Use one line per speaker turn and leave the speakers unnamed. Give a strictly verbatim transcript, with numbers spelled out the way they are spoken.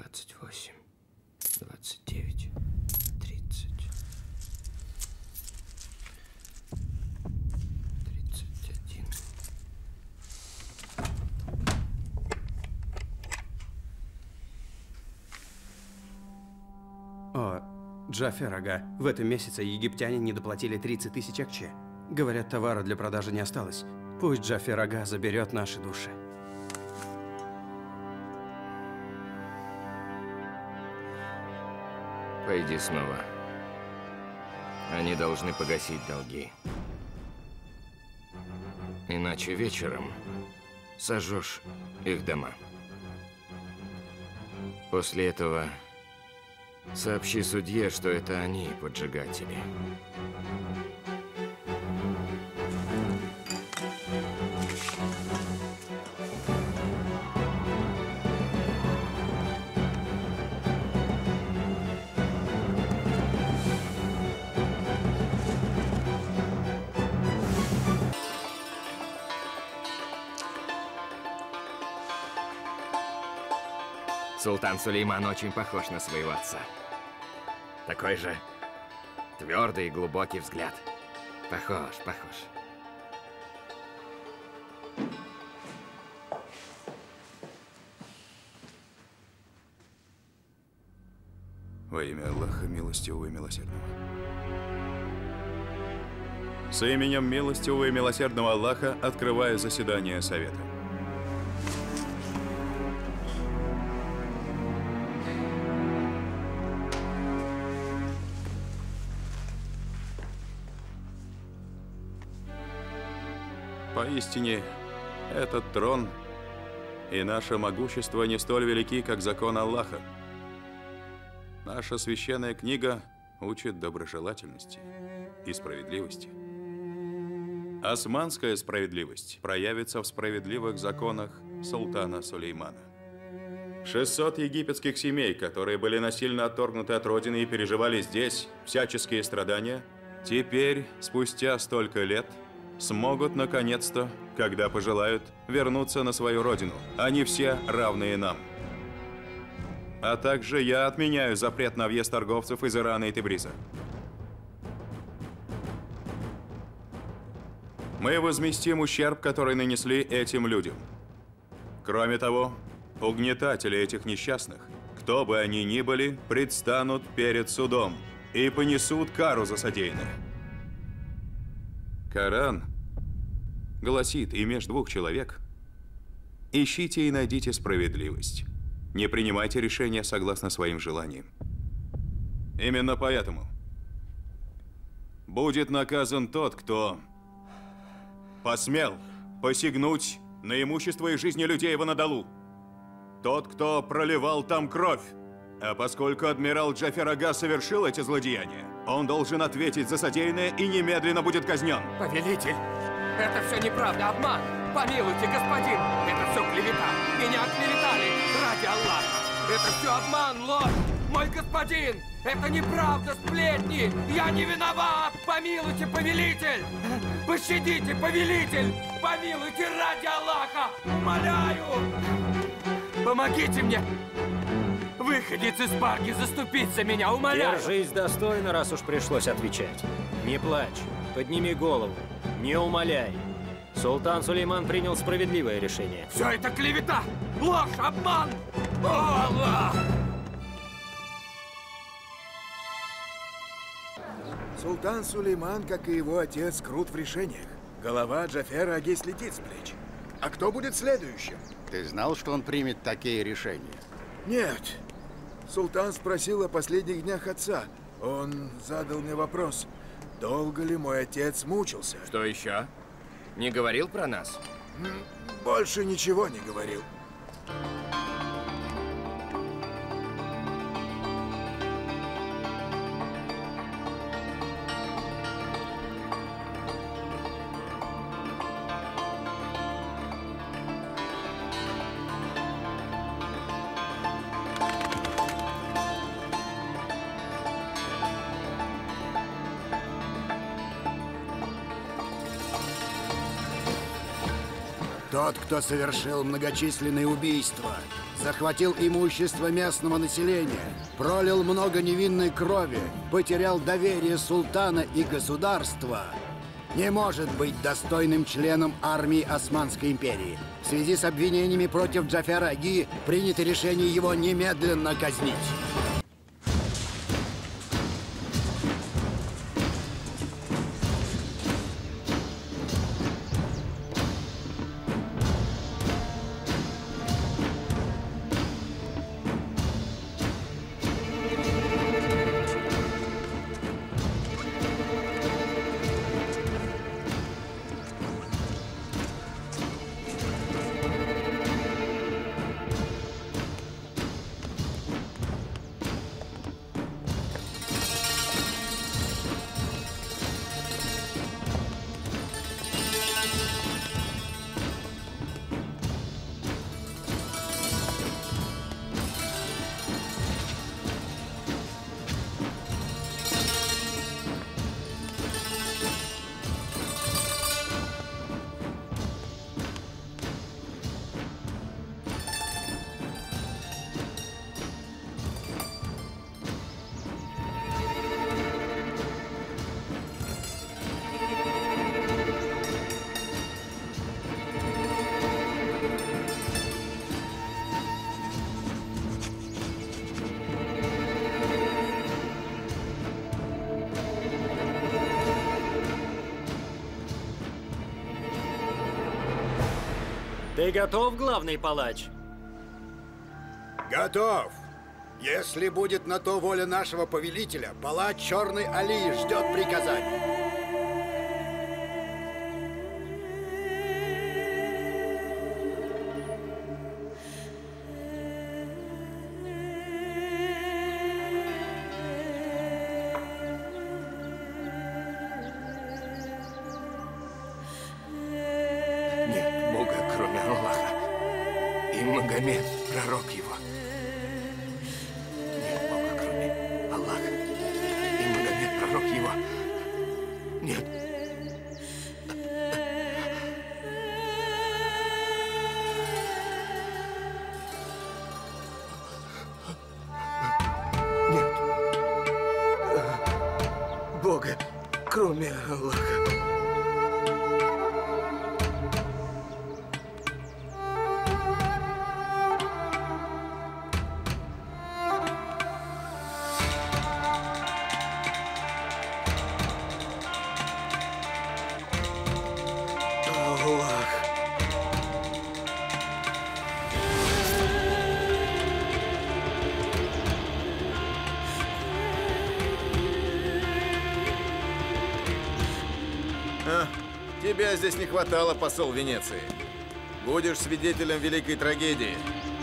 двадцать восемь, двадцать девять, тридцать, тридцать один.
О, Джафер, ага. В этом месяце египтяне не доплатили тридцать тысяч акче. Говорят, товара для продажи не осталось. Пусть Джафер, ага, заберет наши души.
Пойди снова. Они должны погасить долги. Иначе вечером сожжешь их дома. После этого сообщи судье, что это они поджигатели. Султан Сулейман очень похож на своего отца. Такой же твердый и глубокий взгляд. Похож, похож.
Во имя Аллаха, милостивого и милосердного. С именем милостивого и милосердного Аллаха открываю заседание Совета. Поистине, этот трон и наше могущество не столь велики, как закон Аллаха. Наша священная книга учит доброжелательности и справедливости. Османская справедливость проявится в справедливых законах султана Сулеймана. шестьсот египетских семей, которые были насильно отторгнуты от родины и переживали здесь всяческие страдания, теперь, спустя столько лет, смогут наконец-то, когда пожелают, вернуться на свою родину. Они все равные нам. А также я отменяю запрет на въезд торговцев из Ирана и Тебриза. Мы возместим ущерб, который нанесли этим людям. Кроме того, угнетатели этих несчастных, кто бы они ни были, предстанут перед судом и понесут кару за содеянное. Коран гласит: и между двух человек ищите и найдите справедливость. Не принимайте решения согласно своим желаниям. Именно поэтому будет наказан тот, кто посмел посягнуть на имущество и жизни людей в Анадолу. Тот, кто проливал там кровь. А поскольку адмирал Джафер Ага совершил эти злодеяния, он должен ответить за содеянное и немедленно будет казнен.
Повелитель, это все неправда, обман. Помилуйте, господин, это все клевета. Меня клеветали ради Аллаха. Это все обман, ложь. Мой господин, это неправда, сплетни. Я не виноват. Помилуйте, повелитель. Пощадите, повелитель. Помилуйте ради Аллаха. Умоляю. Помогите мне. Выходец из парки, заступить за меня, умоляю!
Держись достойно, раз уж пришлось отвечать. Не плачь, подними голову, не умоляй. Султан Сулейман принял справедливое решение.
Все это клевета, ложь, обман! О, Аллах!
Султан Сулейман, как и его отец, крут в решениях. Голова Джафера Аги слетит с плеч. А кто будет следующим?
Ты знал, что он примет такие решения?
Нет. Султан спросил о последних днях отца. Он задал мне вопрос, долго ли мой отец мучился.
Что еще? Не говорил про нас?
Больше ничего не говорил.
Тот, кто совершил многочисленные убийства, захватил имущество местного населения, пролил много невинной крови, потерял доверие султана и государства, не может быть достойным членом армии Османской империи. В связи с обвинениями против Джафера Аги принято решение его немедленно казнить.
Ты готов, главный палач?
Готов. Если будет на то воля нашего повелителя, палач Черный Али ждет приказаний.
Нет Бога, кроме Аллаха. И Магомед, пророк его. Нет Бога, кроме Аллаха. И Магомед, пророк его. Нет. Нет. Бога, кроме Аллаха.
А, тебя здесь не хватало, посол Венеции. Будешь свидетелем великой трагедии.